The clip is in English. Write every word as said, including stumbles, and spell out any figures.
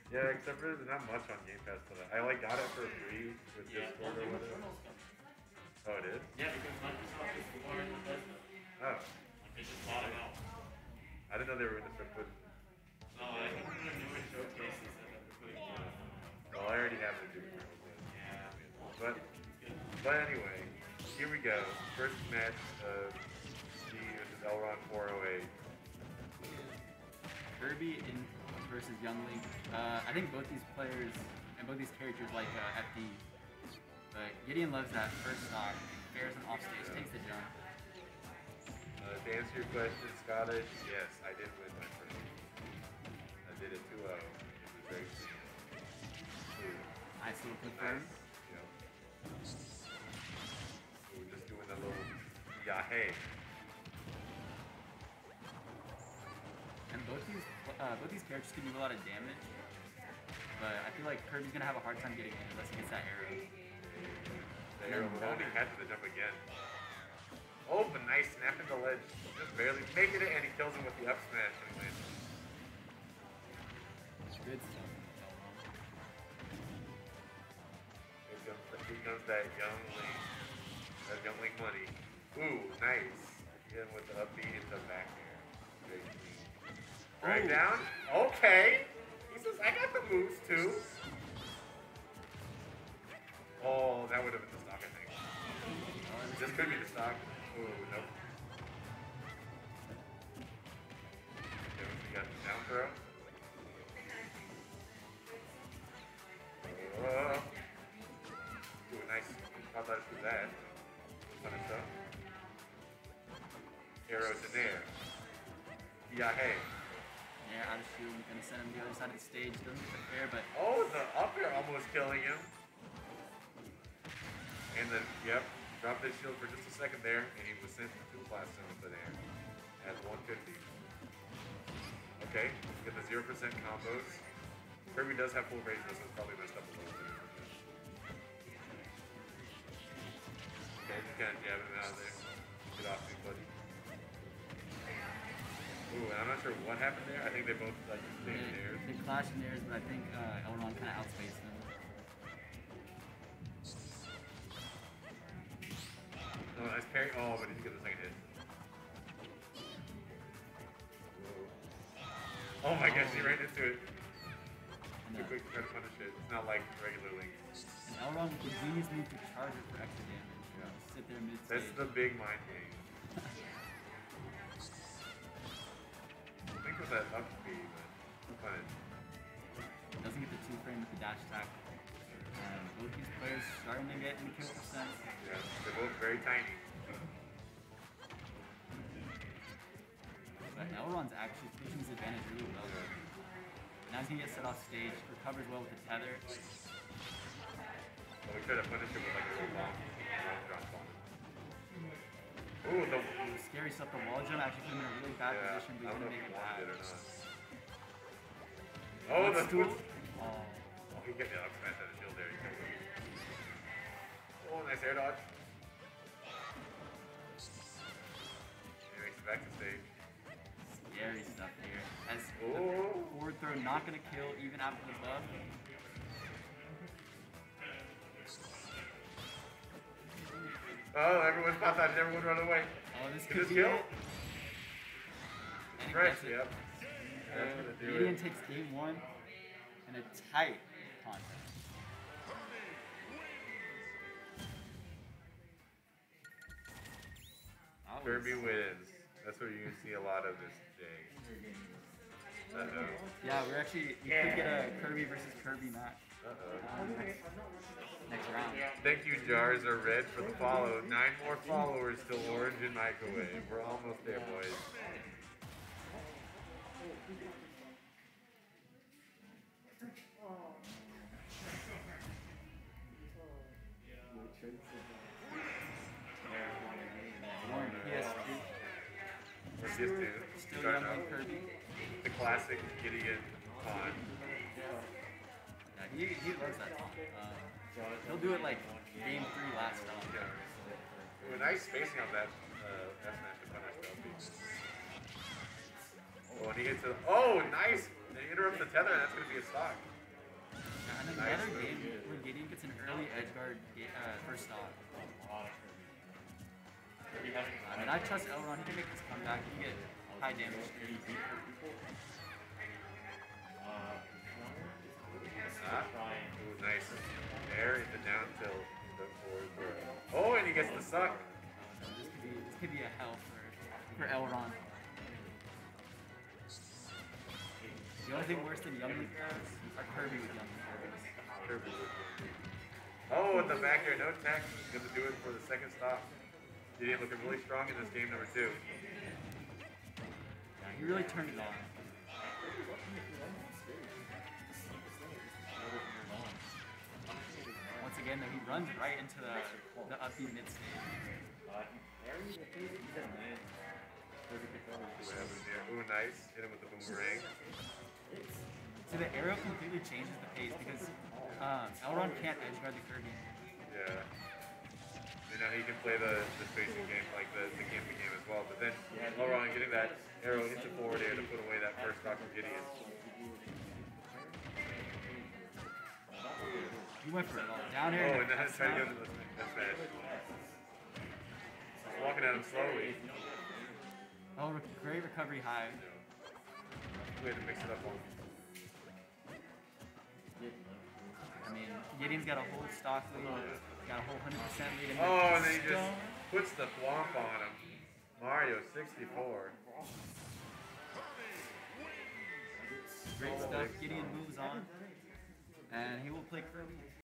Yeah, except for there's not much on Game Pass for that. I like got it for free with Yeah, well, Discord or Doom whatever. Eternal's coming. Oh, it is? Yeah, because Microsoft is acquiring Bethesda. Oh. Like, they just bought them out. I didn't know they were going to start putting... No, I think one of the newer showcases that they're putting together. Well, I already have the Doom Eternal. Yeah. But, but anyway, here we go. First match of Gideon versus Elron four oh eight. Kirby in versus Youngling. Uh, I think both these players and both these characters like uh, F D. But Gideon loves that first stock. Bears him off stage, Yeah. takes the jump. Uh, to answer your question, Scottish, yes, I did win my first. I did it two oh. It was very clean. Ooh, Nice little confirm. nice. Yep. So we're just doing a little yahey. And both these uh, both these characters can do a lot of damage. But I feel like Kirby's gonna have a hard time getting in unless he gets that arrow. The arrow will only catch the jump again. Oh, but nice snap in the ledge. Just barely making it, and he kills him with the up smash and wins. Good stuff. Here comes, here comes that young link. That young link money. Ooh, nice. Hit him with the up B into the back air. Very clean. Drag Ooh. down. Okay. He says, I got the moves too. Oh, that would have been the stock, I think. This could be the stock. Ooh, nope. Okay, we got the down throw. Uh, ooh, nice. How about do that? Punish up. Arrows in there. Yeah, hey. Yeah, out of shield, gonna send him to the other side of the stage. Doesn't get the fair, but Oh, the up air almost killing him. And then, yep, dropped his shield for just a second there, and he was sent to class zones in there at one fifty. Okay, get the zero percent combos. Kirby does have full range, so it's probably messed up a little bit. Okay, just kind of jabbing it out of there. Get off me, buddy. Ooh, and I'm not sure what happened there. I think they both like stayed in theirs. they clash in theirs, but I think uh, Elron kind of outspaced them. Oh, nice parry. Oh, but he didn't get the second hit. Whoa. Oh my gosh, he ran into it. And, Too uh, quick to try to punish it. It's not like regular Link. and Elron with the genius move to charge it for extra damage. Yeah. Sit there mid stage. That's the big mind game. I think with that up B, but fine. Doesn't get the two frame with the dash attack. Um, both these players starting to get in the kill percent. Yeah, they're both very tiny. But Elron's actually pushing his advantage really well. Now he's gonna get set off stage, recovers well with the tether. Well, we could have punished it with like a little long, long drop on it. Ooh, the... Ooh, scary stuff. The wall jump actually put him in a really bad Yeah, position, but I he's don't know gonna if make he it bad. wanted it or not. Oh, the Stool. switch. Oh. Oh, he get the up smash out of the shield there. He killed him. Oh, nice air dodge. He makes it back to stage. Scary stuff here. As Oh. the forward throw not gonna kill even after the buff. Oh, everyone's popped out and everyone run away. Oh, this Can could this be kill? it. And he Fresh, gets it. yep. That's gonna do Gideon it. takes game one in a tight contest. That was- Kirby wins. That's what you see a lot of this day. Uh-oh. Yeah, we're actually, we could get a Kirby versus Kirby match Uh-oh. um, next, next round. Thank you, Jars are red for the follow. Nine more followers till Orange and Microwave. We're almost there, boys. Warren, P S two. What's this dude? Still Starting young out. like Kirby. The classic Gideon con. Yeah, he, he loves that song. Um, he'll do it like game three last round. Yeah. Ooh, nice spacing on that uh, F smash to punish the Oh, and he hits it. Oh, nice! And he interrupts the tether, and that's going to be a stock. And then the Nice other move. game where Gideon gets an early edge guard ga- uh, first stock. Kirby has I mean, I trust Elron. He can make this comeback. He can get high damage. Ah, ooh, nice. There into down tilt. The forward throw. Oh, and he gets the suck. This could be, this could be a hell for, for Elron. The only thing worse than Young League arrows are Kirby with Young League arrows. Kirby. Oh, in the back here, no tech. He's gonna do it for the second stop. Gideon looking really strong in this game number two. Yeah, he really turned it on. Once again, though, he runs right into the, the up B mid stage. See what happens here. Ooh, nice. Hit him with the boomerang. So the arrow completely changes the pace because um, Elron can't edge guard the Kirby. Yeah. And now he can play the, the spacing game, like the, the game to game as well. But then Elron getting that arrow into forward air to put away that first stock from Gideon. He went for it all. Down air. Oh, and then that's trying to not- go to the that's bad. Walking at him slowly. Oh, re- great recovery high. Way to mix it up on. I mean, Gideon's got a whole stock lead. Got a whole one hundred percent lead. And Oh, and then he just still- puts the flomp on him. Mario sixty-four. Great stuff. Gideon moves on. And he will play Kirby.